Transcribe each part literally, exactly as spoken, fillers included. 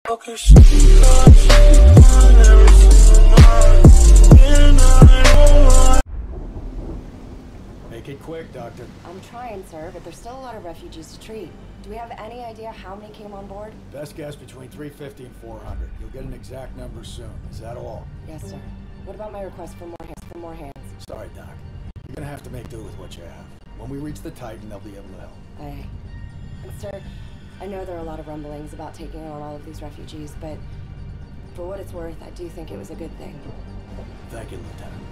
Make it quick, Doctor. I'm trying, sir, but there's still a lot of refugees to treat. Do we have any idea how many came on board? Best guess between three fifty and four hundred. You'll get an exact number soon. Is that all? Yes, sir. What about my request for more hands? For more hands? Sorry, Doc. You're gonna have to make do with what you have. When we reach the Titan, they'll be able to help. Aye. And sir, I know there are a lot of rumblings about taking on all of these refugees, but for what it's worth, I do think it was a good thing. Thank you, Lieutenant.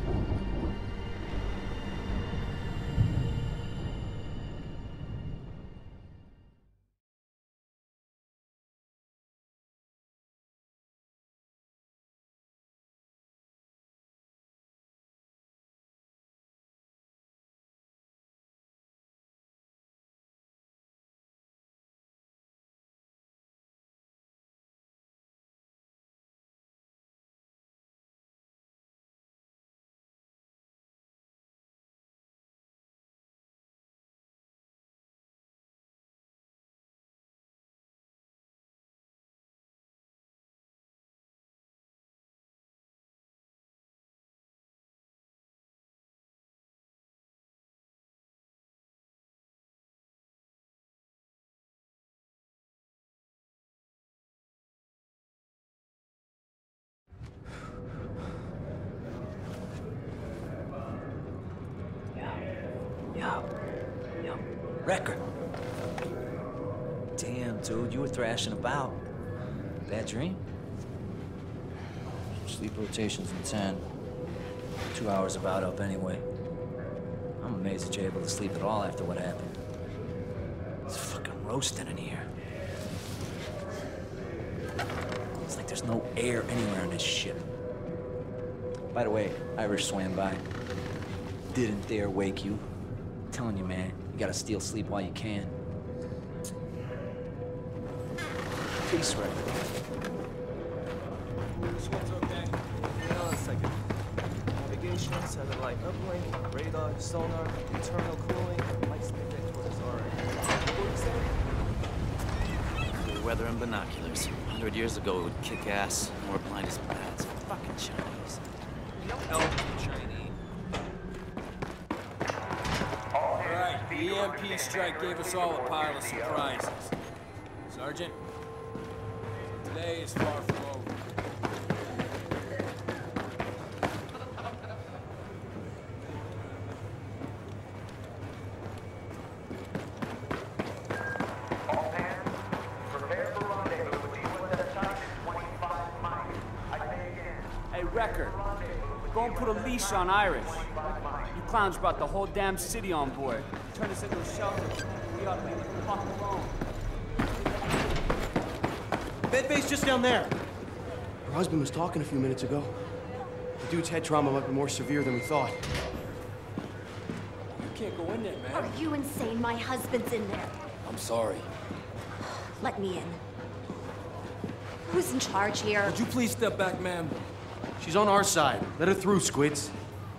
Yo, yo, Recker. Damn, dude, you were thrashing about. Bad dream? Sleep rotations in ten. Two hours about up anyway. I'm amazed that you're able to sleep at all after what happened. It's fucking roasting in here. It's like there's no air anywhere on this ship. By the way, Irish swam by. Didn't dare wake you. I'm telling you, man, you gotta steal sleep while you can. Peace, Recker. This one's okay. Hang on a second. Navigation, satellite uplink, radar, sonar, internal cooling, light speed networks. Alright. What do you say? Weather and binoculars. A hundred years ago, it would kick ass. More blind as bats. Fucking Chinese. You don't know the Chinese. Alright, the E M P strike gave us all a pile of surprises. Sergeant, today is far from over. All hands, prepare for rendezvous with the U S S Titan twenty-five miles. I say again. Hey, Recker, go and put a leash on Irish. You clowns brought the whole damn city on board. Turn us into a shelter. We ought to leave the fuck alone. Bedbay's just down there. Her husband was talking a few minutes ago. The dude's head trauma might be more severe than we thought. You can't go in there, man. Are you insane? My husband's in there. I'm sorry. Let me in. Who's in charge here? Would you please step back, ma'am? She's on our side. Let her through, Squids.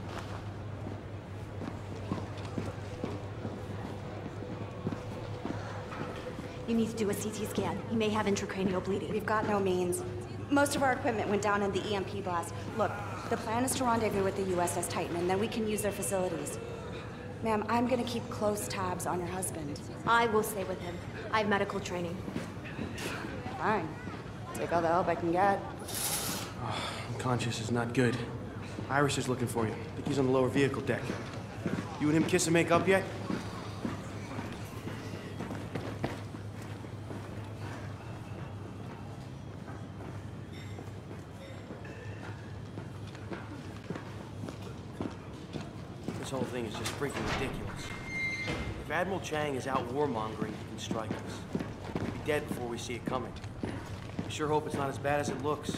You need to do a C T scan. He may have intracranial bleeding. We've got no means. Most of our equipment went down in the E M P blast. Look, the plan is to rendezvous with the U S S Titan, and then we can use their facilities. Ma'am, I'm gonna keep close tabs on your husband. I will stay with him. I have medical training. Fine. Take all the help I can get. Oh, unconscious is not good. Iris is looking for you. I think he's on the lower vehicle deck. You and him kiss and make up yet? This whole thing is just freaking ridiculous. If Admiral Chang is out warmongering, he can strike us. We'll be dead before we see it coming. I sure hope it's not as bad as it looks.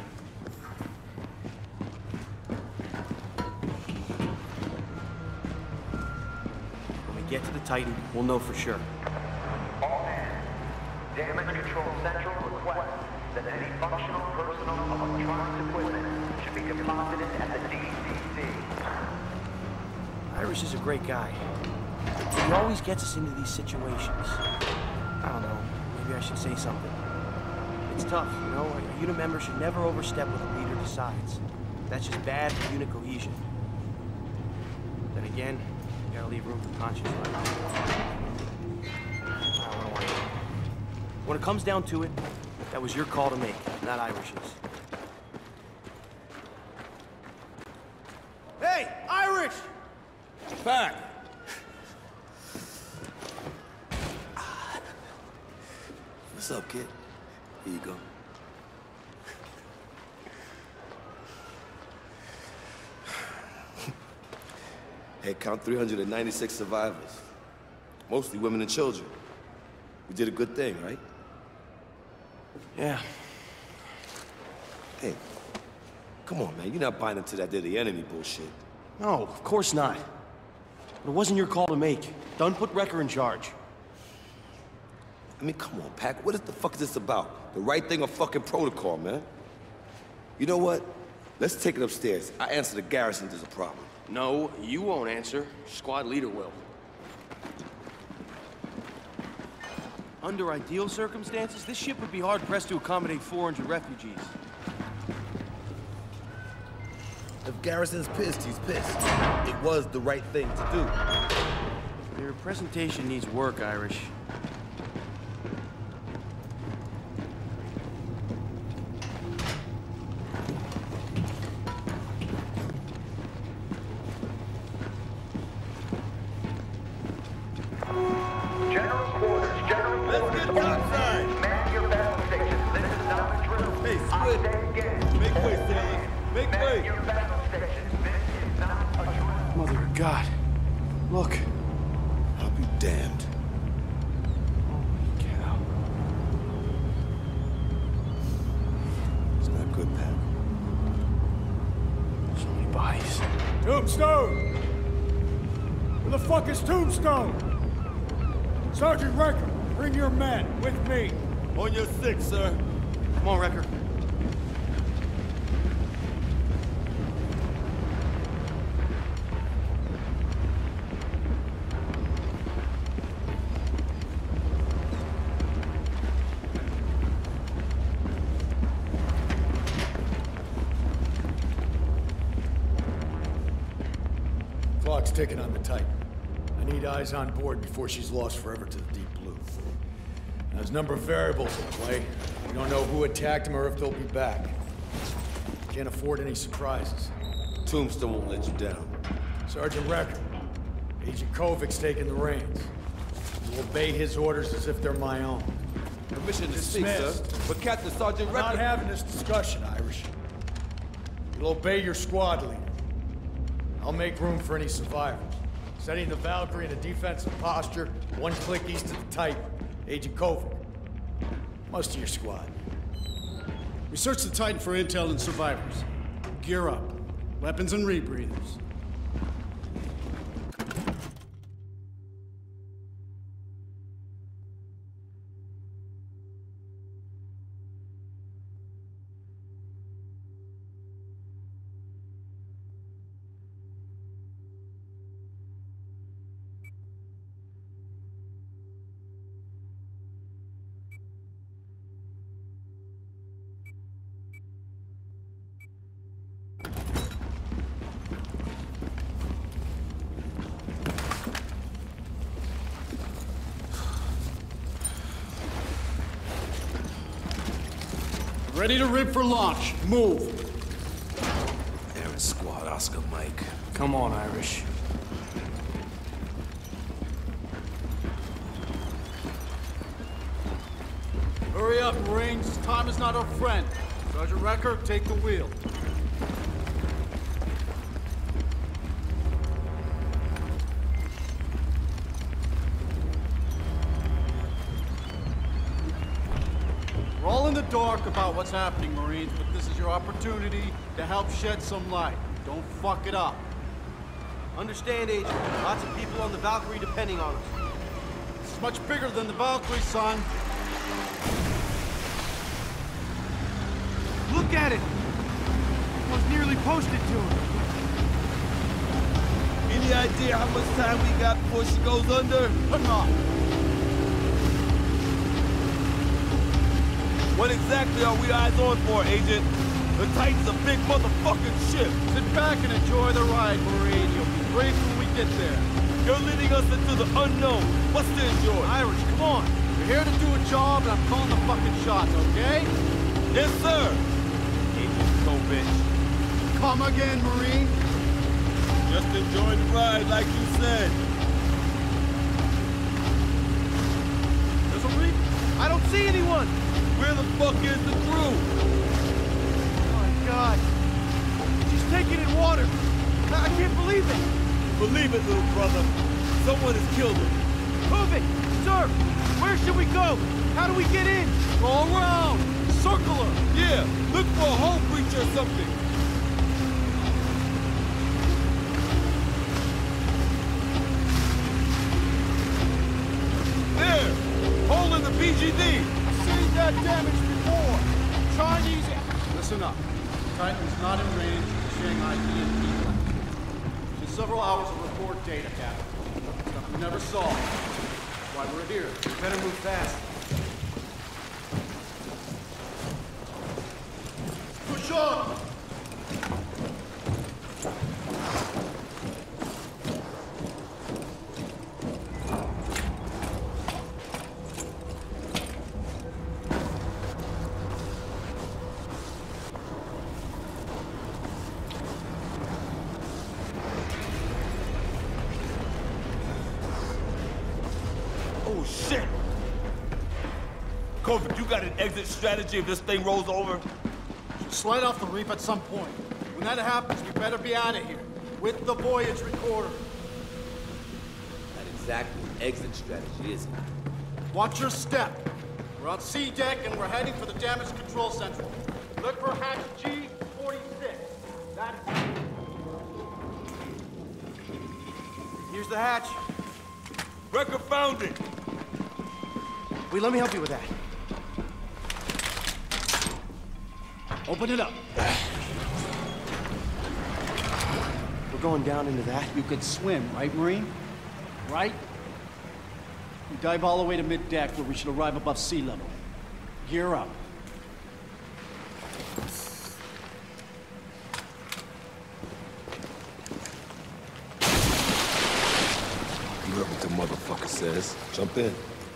When we get to the Titan, we'll know for sure. All hands, damage control central requests that any functional personal electronics equipment should be deposited at the D C C. Irish is a great guy. He always gets us into these situations. I don't know, maybe I should say something. It's tough, you know? A unit member should never overstep what the leader decides. That's just bad for unit cohesion. Then again, you gotta leave room for conscience, right? When it comes down to it, that was your call to make, not Irish's. Hey, Irish! Back! What's up, kid? Here you go. Hey, count three hundred ninety-six survivors. Mostly women and children. We did a good thing, right? Yeah. Hey, come on, man. You're not buying into that they're the enemy bullshit. No, of course not. But it wasn't your call to make. Dunn put Recker in charge. I mean, come on, Pac. What the fuck is this about? The right thing or fucking protocol, man? You know what? Let's take it upstairs. I answer the garrison if there's a problem. No, you won't answer. Squad leader will. Under ideal circumstances, this ship would be hard-pressed to accommodate four hundred refugees. If Garrison's pissed, he's pissed. It was the right thing to do. Your presentation needs work, Irish. God, look. I'll be damned. Holy cow. It's not good, Pat. So many bodies. Tombstone! Where the fuck is Tombstone? Sergeant Recker, bring your men with me. On your six, sir. Come on, Recker. Clock's ticking on the Titan. I need eyes on board before she's lost forever to the deep blue. Now, there's a number of variables in play. We don't know who attacked them or if they'll be back. Can't afford any surprises. Tombstone won't let you down. Sergeant Recker, Agent Kovic's taking the reins. You obey his orders as if they're my own. Permission to speak, sir. Dismissed. But Captain Sergeant I'm Recker... not having this discussion, Irish. You'll obey your squad leader. I'll make room for any survivors. Setting the Valkyrie in a defensive posture, one click east of the Titan. Agent Kovic. Most of your squad. We searched the Titan for intel and survivors. Gear up. Weapons and rebreathers. Ready to rip for launch. Move. Aaron Squad, Oscar Mike. Come on, Irish. Hurry up, Marines. Time is not our friend. Sergeant Recker, take the wheel. We're all in the dark about what's happening, Marines, but this is your opportunity to help shed some light. Don't fuck it up. Understand, Agent. Lots of people on the Valkyrie depending on us. This is much bigger than the Valkyrie, son. Look at it! Almost nearly posted to her. Any idea how much time we got before she goes under? Or not. What exactly are we eyes on for, Agent? The Titan's a big motherfucking ship. Sit back and enjoy the ride, Marine. You'll be briefed when we get there. You're leading us into the unknown. What's to enjoy? Irish, come on. We're here to do a job, and I'm calling the fucking shots, okay? Yes, sir. Agent, so bitch. Come again, Marine. Just enjoy the ride, like you said. There's a reef. I don't see anyone. Where the fuck is the crew? Oh my God. She's taking in water. I, I can't believe it. Believe it, little brother. Someone has killed her. Move it! Sir! Where should we go? How do we get in? Go around! Circle her! Yeah, look for a hull breach or something. There! Hole in the B G D! I've seen that damage before! Chinese... Listen up. Titan is not in range of the Shanghai E M P blast. There's several hours of report data, Captain. Stuff we never saw. That's why we're here. We better move fast. Push on! Oh, shit! Kovic, you got an exit strategy if this thing rolls over? Slide off the reef at some point. When that happens, we better be out of here. With the voyage recorder. Not exactly an exit strategy, is it? Watch your step. We're on C deck and we're heading for the damage control central. Look for hatch G forty-six. That's it. Here's the hatch. Recker found it! Wait, let me help you with that. Open it up. We're going down into that. You can swim, right, Marine? Right? You dive all the way to mid-deck where we should arrive above sea level. Gear up. You heard what the motherfucker says. Jump in.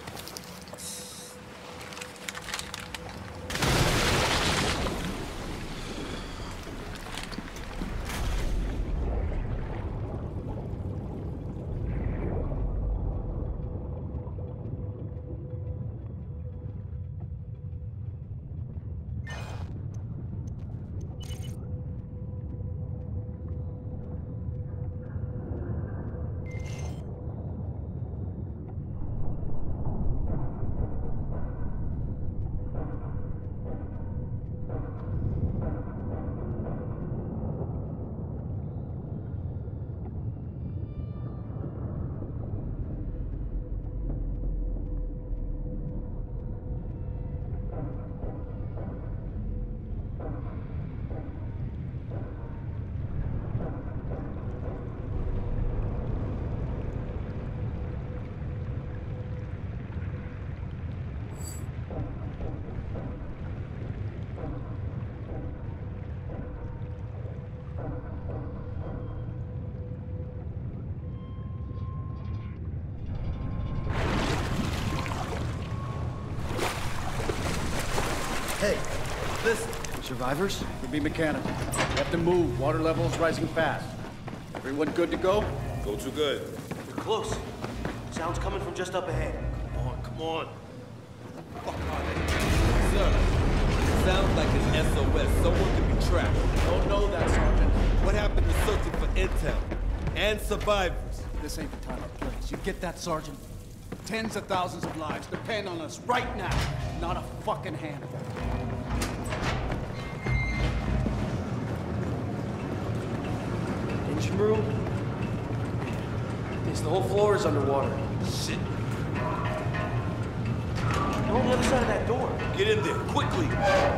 Hey, listen. Survivors? Could be mechanical. We have to move. Water level is rising fast. Everyone good to go? Go too good. You're close. Sounds coming from just up ahead. Come on, come on. Fuck are they? Sir, sounds like an S O S. Someone could be trapped. Don't know that, Sergeant. What happened to searching for intel? And survivors? This ain't the time or place. You get that, Sergeant? Tens of thousands of lives depend on us right now. Not a fucking handful. Engine room? Yes, the whole floor is underwater. Shit. Go on the other side of that door. Get in there, quickly.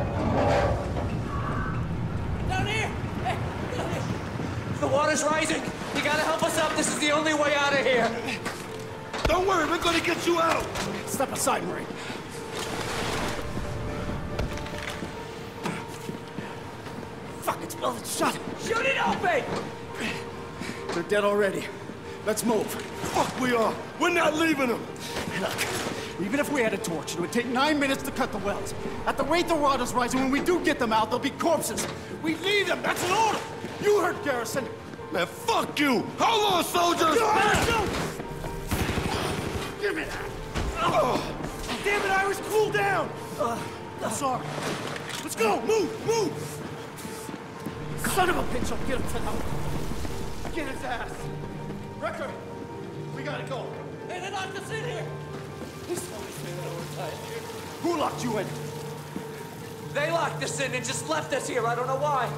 Down here! Hey, down here! The water's rising! You gotta help us up! This is the only way out of here! Don't worry, we're gonna get you out! Step aside, Marine. Fuck, it's building. Shut. Shoot it open! They're dead already. Let's move. Fuck we are! We're not leaving them! Look, even if we had a torch, it would take nine minutes to cut the wells. At the rate the water's rising, when we do get them out, they'll be corpses. We need them, that's an order! You heard Garrison! Man, fuck you! Hold on, soldiers! Give me that! Oh. Damn it, Irish, cool down! Uh, I'm sorry. Let's go, move, move! Son of a bitch, I'll get him for now. Get his ass! Recker, we gotta go. Hey, they locked us in here! Please tell me that we're tied here. Who locked you in? They locked us in and just left us here. I don't know why.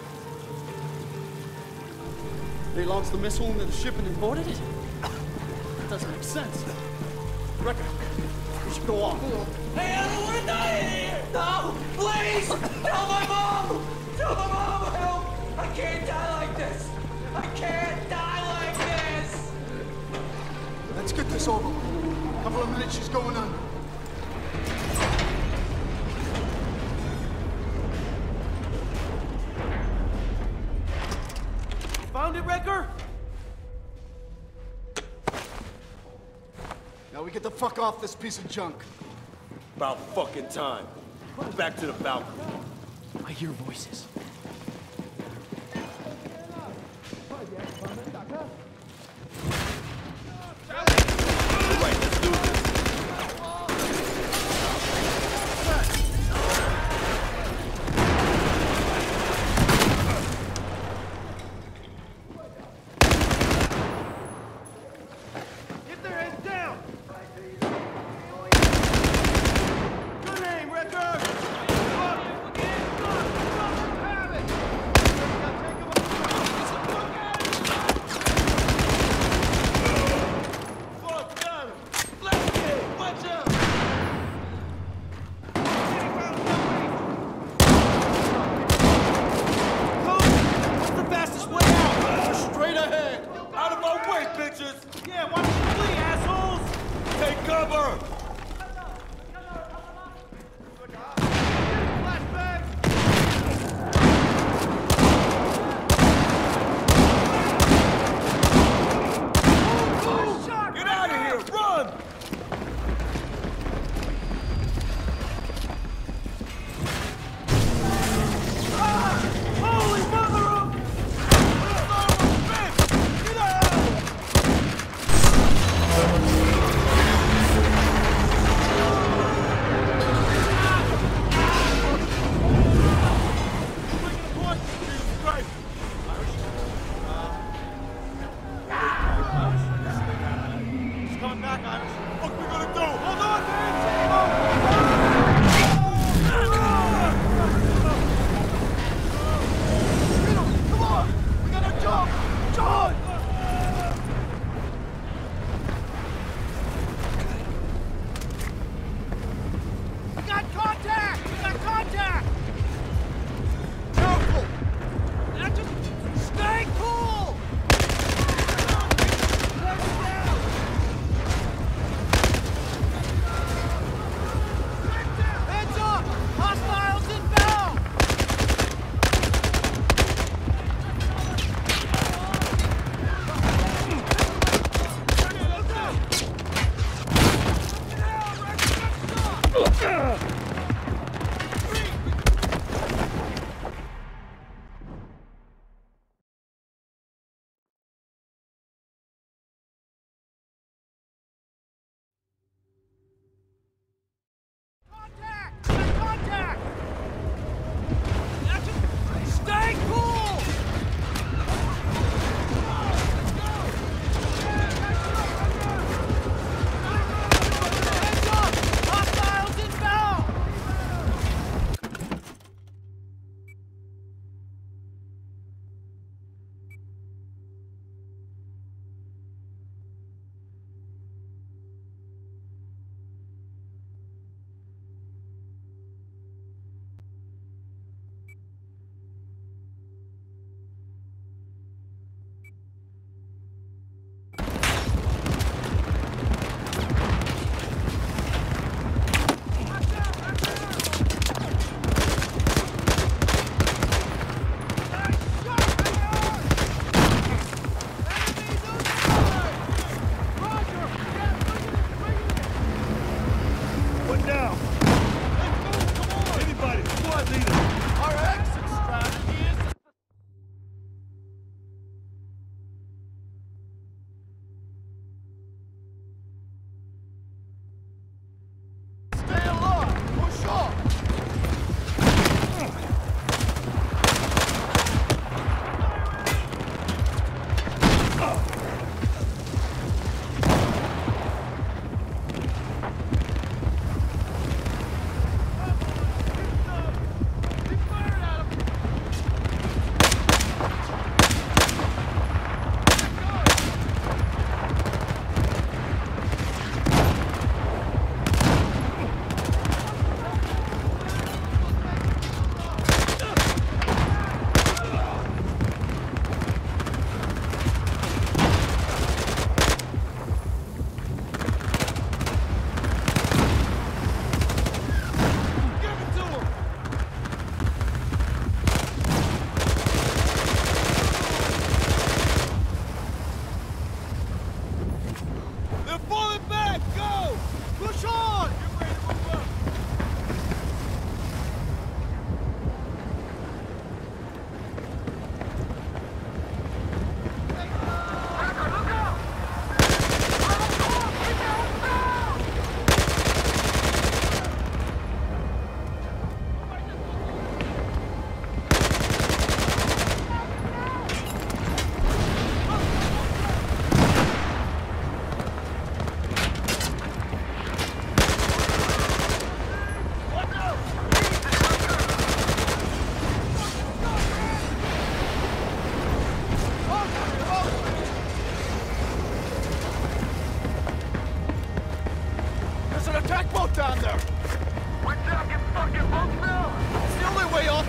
They launched the missile into the ship and then boarded it? That doesn't make sense. Recker, we should go on. Hey, I don't want to die in here! No! Please! Tell my mom! Tell my mom! Help! I can't die like this! I can't die like this! Let's get this over. Couple of minutes, she's going on. Found it, Recker? Now we get the fuck off this piece of junk. About fucking time. Back to the balcony. I hear voices. Right, let's do this. Get their heads down! Good aim, Recker!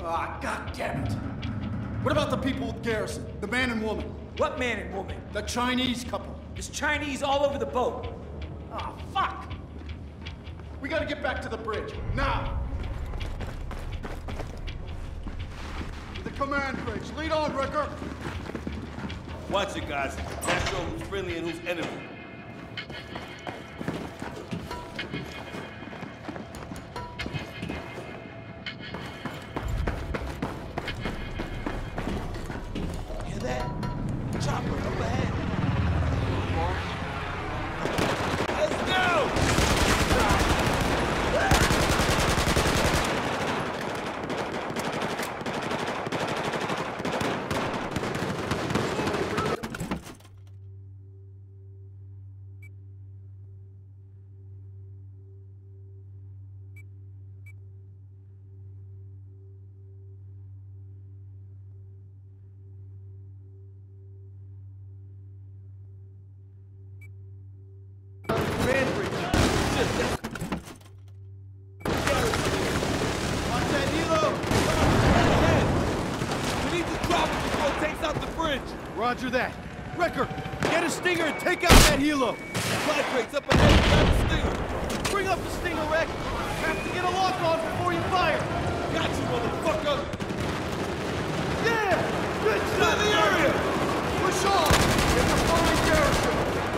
Ah, God damn it. What about the people with Garrison? The man and woman? What man and woman? The Chinese couple. There's Chinese all over the boat. Ah, fuck! We gotta get back to the bridge, now! To the command bridge. Lead on, Recker! Watch it, guys. Not sure who's friendly and who's enemy. Hear that? Chopper up ahead. Let's go! Roger that. Recker, get a stinger and take out that helo. Supply crates up ahead. Grab the stinger. Bring up the stinger, Reck. Have to get a lock on before you fire. Got you, motherfucker. Yeah! Good Clear shot! the area! Push on! Get the flying Garrison!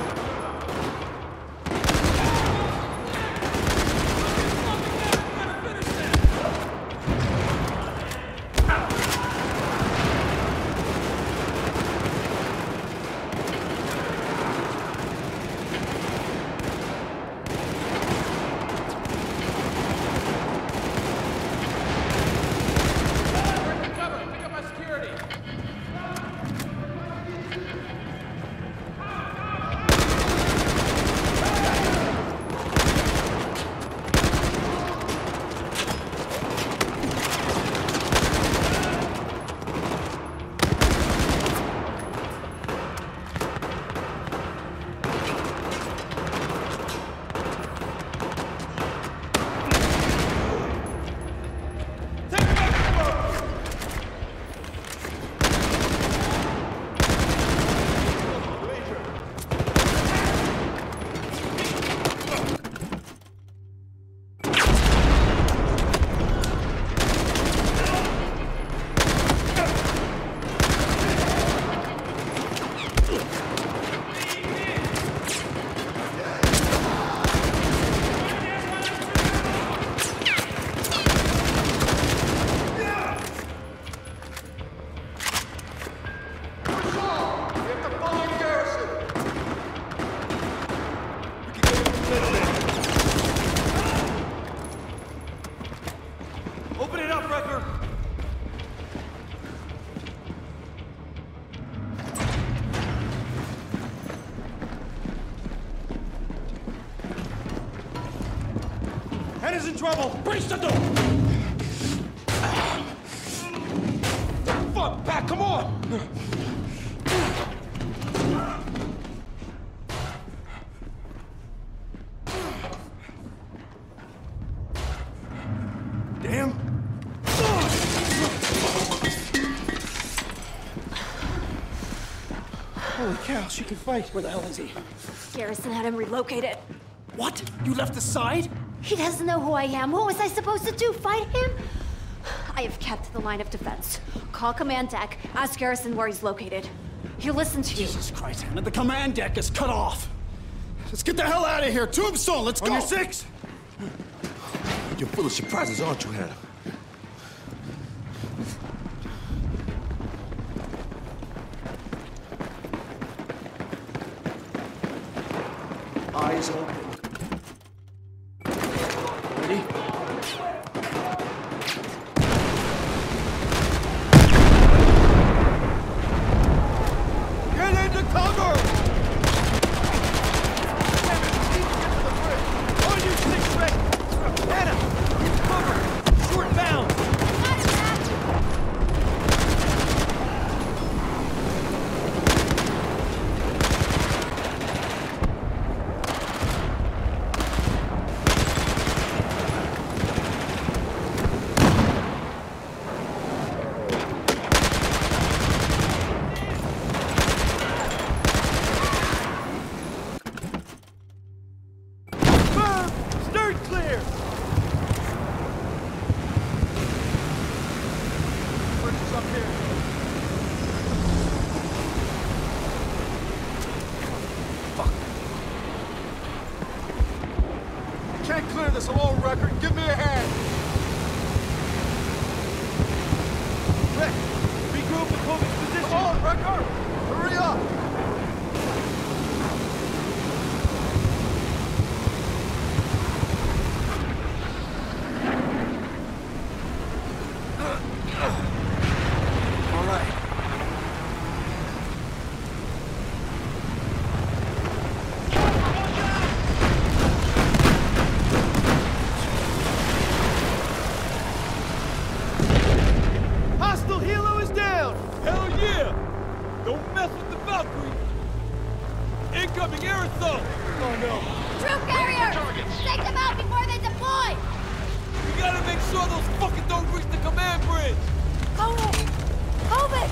Open it up, Recker! Head is in trouble! Breach the door! Fuck, back, come on! Damn! Holy cow, she can fight. Where the hell is he? Garrison had him relocated. What? You left the side? He doesn't know who I am. What was I supposed to do? Fight him? I have kept the line of defense. Call command deck. Ask Garrison where he's located. He'll listen to you. Jesus Christ, Hannah, the command deck is cut off. Let's get the hell out of here. Tombstone, let's go. On your six. You're full of surprises, aren't you, Hannah? Eyes open. Ready? Get into cover! Damn it, we need to get to the bridge. On you, six, Rick. Hannah, cover. Short bound. here. Fuck. Can't clear this alone, Recker. Give me a hand. Rick, regroup and Kovacs position. Come on, Recker. Hurry up. All right. Hostile helo is down! Hell yeah! Don't mess with the Valkyrie! Incoming air assault! Oh no! Troop carriers! Take them out before they deploy! We gotta make sure those fuckers don't reach the command bridge! Kovac! Kovac!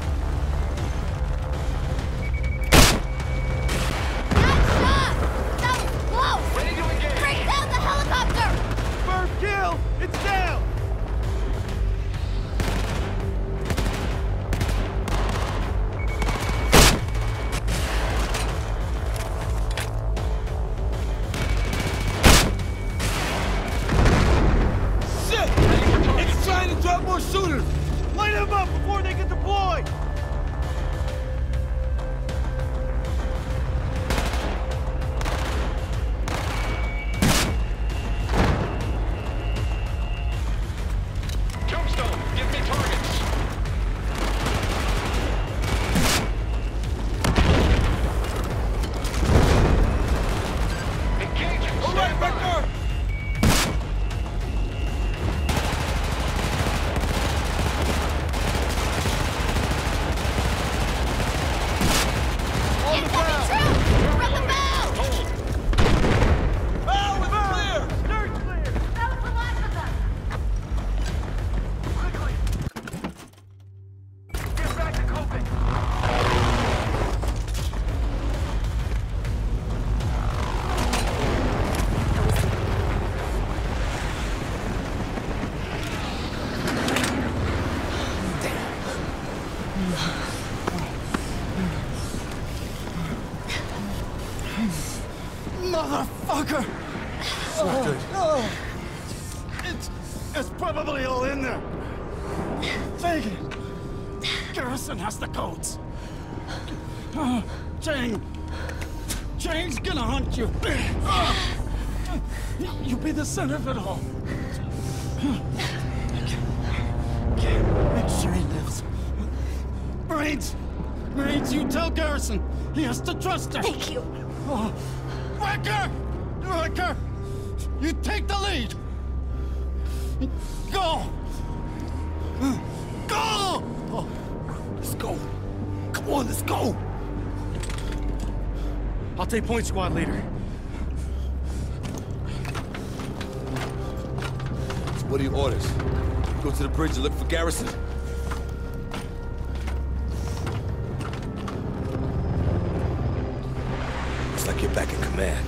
Nice shot! That was close! Ready to engage. Bring down the helicopter! First kill! It's down! Shit! It's trying to drop more shooters! Light them up before they get deployed! Tombstone, give me targets. Engage. All right, Recker! On the ground! Troops! Run them out! Bow is clear! Stern clear! That was the last of them! Get back to Kovacs. Motherfucker! So good. Oh, it's, it's probably all in there. Take it. Garrison has the codes. Uh, Chang. Chang's gonna hunt you. Uh, you'll be the center of it all. Make sure he lives. Brains! Brains, you tell Garrison. He has to trust her. Thank you. Oh. Recker! Recker! You take the lead! Go! Go! Oh, let's go! Come on, let's go! I'll take point, squad leader. So what are your orders? Go to the bridge and look for Garrison? Looks like you're back in command.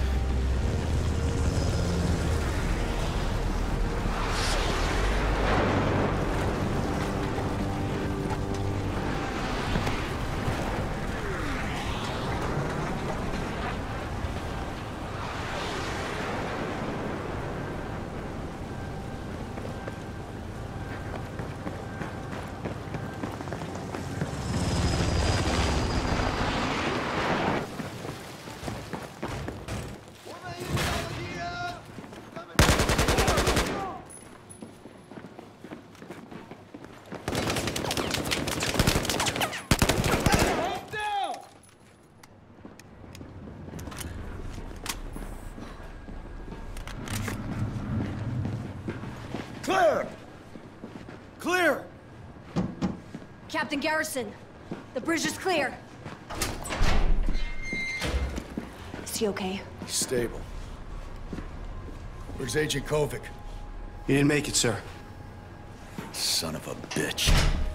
Clear! Clear! Captain Garrison, the bridge is clear. Is he okay? He's stable. Where's Agent Kovac? He didn't make it, sir. Son of a bitch.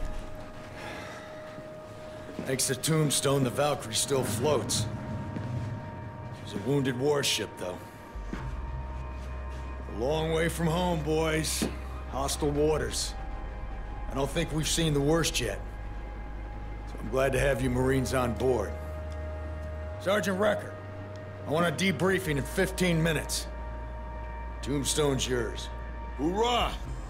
Thanks to Tombstone, the Valkyrie still floats. She's a wounded warship, though. A long way from home, boys. Hostile waters. I don't think we've seen the worst yet. So I'm glad to have you Marines on board. Sergeant Recker, I want a debriefing in fifteen minutes. Tombstone's yours. Hoorah!